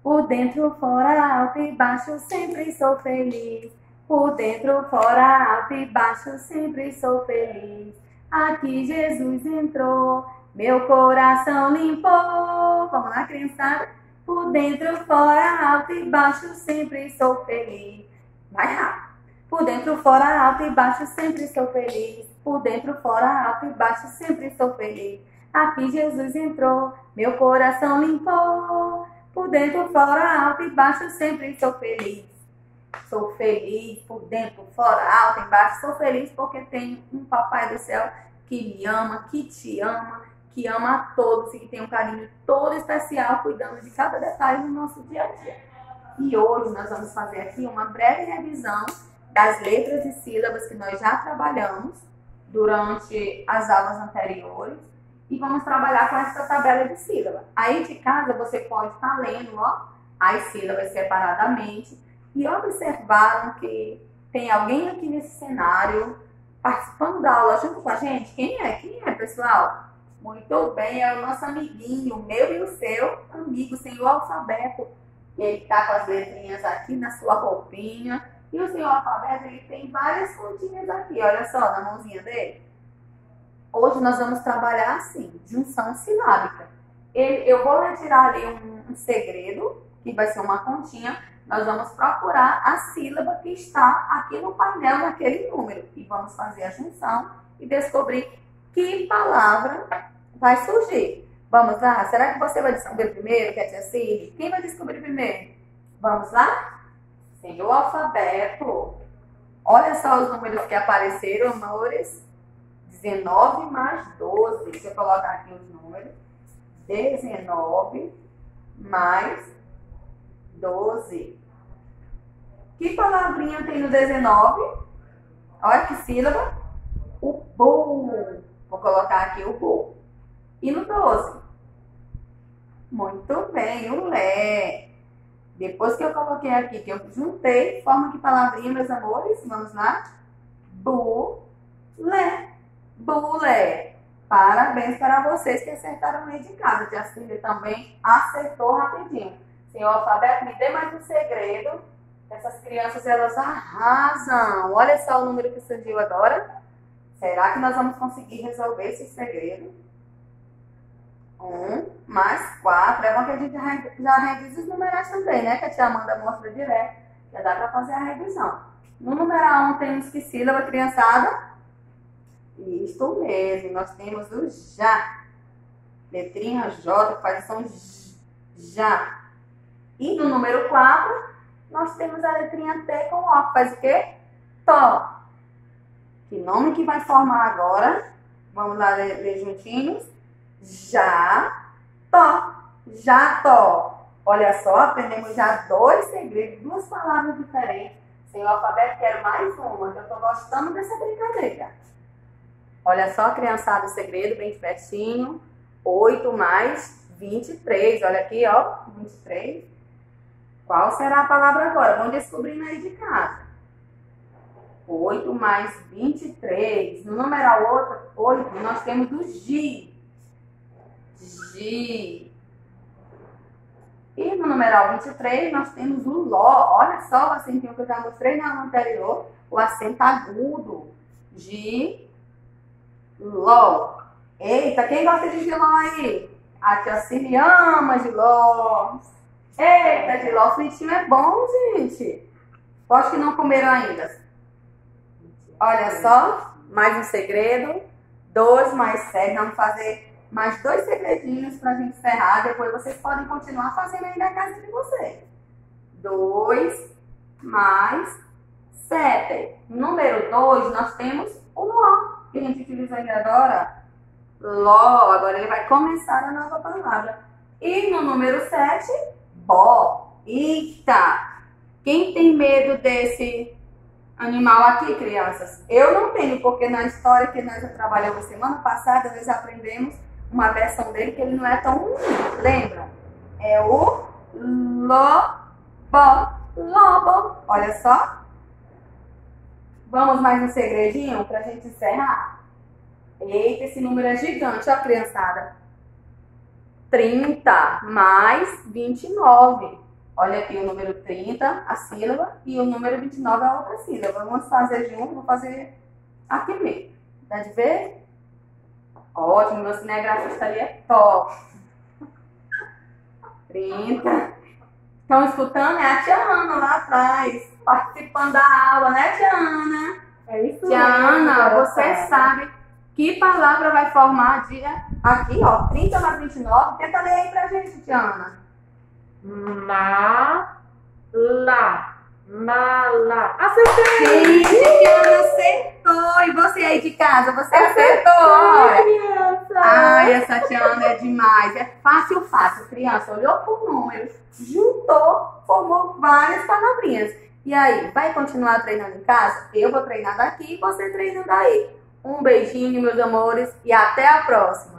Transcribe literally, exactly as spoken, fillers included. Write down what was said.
Por dentro, fora, alto e baixo, sempre sou feliz. Por dentro, fora, alto e baixo, sempre sou feliz. Aqui Jesus entrou, meu coração limpou. Vamos lá, criançada? Por dentro, fora, alto e baixo, sempre sou feliz. Vai rápido. Por dentro, fora, alto e baixo, sempre sou feliz. Por dentro, fora, alto e baixo, sempre sou feliz. Aqui Jesus entrou, meu coração limpou. Por dentro, fora, alto e baixo, sempre sou feliz. Sou feliz por dentro, fora, alto, embaixo. Sou feliz porque tenho um papai do céu que me ama, que te ama, que ama a todos e que tem um carinho todo especial cuidando de cada detalhe do nosso dia a dia. E hoje nós vamos fazer aqui uma breve revisão das letras e sílabas que nós já trabalhamos durante as aulas anteriores e vamos trabalhar com essa tabela de sílaba. Aí de casa você pode estar lendo ó, as sílabas separadamente e observaram que tem alguém aqui nesse cenário participando da aula junto com a gente. Quem é? Quem é, pessoal? Muito bem, é o nosso amiguinho, o meu e o seu amigo, senhor alfabeto. Ele está com as letrinhas aqui na sua roupinha. E o senhor alfabeto, ele tem várias continhas aqui, olha só, na mãozinha dele. Hoje nós vamos trabalhar assim, junção silábica. Ele, eu vou retirar ali um, um segredo, que vai ser uma continha. Nós vamos procurar a sílaba que está aqui no painel, naquele número. E vamos fazer a junção e descobrir que palavra vai surgir. Vamos lá? Será que você vai descobrir primeiro, que é a tia Cid? Quem vai descobrir primeiro? Vamos lá? Senhor alfabeto. Olha só os números que apareceram, amores. dezenove mais doze. Deixa eu colocar aqui os números. dezenove mais doze. Que palavrinha tem no dezenove? Olha que sílaba. O bu. Vou colocar aqui o bu. E no doze? Muito bem, o lé. Depois que eu coloquei aqui, que eu juntei, forma que palavrinha, meus amores? Vamos lá? Bu-lé. Bulé. Parabéns para vocês que acertaram aí de casa. Tia Cília também acertou rapidinho. Senhor alfabeto, me dê mais um segredo. Essas crianças, elas arrasam. Olha só o número que surgiu agora. Será que nós vamos conseguir resolver esse segredo? Um mais quatro. É bom que a gente já revisa os numerais também, né? Que a tia Amanda mostra direto. Já dá para fazer a revisão. No numeral um temos que sílaba, criançada? Isso mesmo. Nós temos o já. Letrinha J, que faz som já. E no número quatro, nós temos a letrinha T com O, que faz o quê? Tó. Que nome que vai formar agora? Vamos lá ler, ler juntinhos. Já, tó. Já, tó. Olha só, aprendemos já dois segredos, duas palavras diferentes. Senhor alfabeto, quero mais uma, que eu tô gostando dessa brincadeira. Olha só, criançada, o segredo bem pertinho. oito mais vinte e três. Olha aqui, ó, vinte e três. Qual será a palavra agora? Vamos descobrindo aí de casa. oito mais vinte e três. No numeral oito, nós temos o Gi. Gi. E no numeral vinte e três, nós temos o Ló. Olha só o acentinho que eu já mostrei na aula anterior. O acento agudo. Gi. Ló. Eita, quem gosta de giló aí? A tia Cília ama giló. Eita, giló fritinho é bom, gente. Pode que não comeram ainda. Olha só, mais um segredo. dois mais sete. Vamos fazer mais dois segredinhos pra gente encerrar. Depois vocês podem continuar fazendo aí na casa de vocês. dois mais sete. Número dois, nós temos o Ló, que a gente utiliza ainda agora. Ló. Agora ele vai começar a nova palavra. E no número sete, Bó. Eita! Quem tem medo desse animal aqui, crianças? Eu não tenho, porque na história que nós já trabalhamos semana passada, nós aprendemos uma versão dele que ele não é tão ruim. Lembram? É o Lobo. Lobo. Olha só. Vamos mais um segredinho pra gente encerrar? Eita, esse número é gigante, ó, criançada. trinta mais vinte e nove. Olha aqui o número trinta, a sílaba, e o número vinte e nove, a outra sílaba. Vamos fazer junto, vou fazer aqui mesmo. Dá de ver? Ótimo, meu cinegrafista ali é top. trinta. Estão escutando? É a tia Ana lá atrás, participando da aula, né, tia Ana? É isso Tia mesmo, Ana, você garotada. sabe que palavra vai formar dia aqui, ó, trinta mais vinte e nove. Tenta ler aí pra gente, tia Ana. Mala. Mala. Acertei! Gente, tia Ana acertou! E você aí de casa, você acertou? Olha. Criança! Ai, essa tia Ana é demais. É fácil, fácil. Criança olhou por números, juntou, formou várias palavrinhas. E aí, vai continuar treinando em casa? Eu vou treinar daqui e você treina daí. Um beijinho, meus amores, e até a próxima.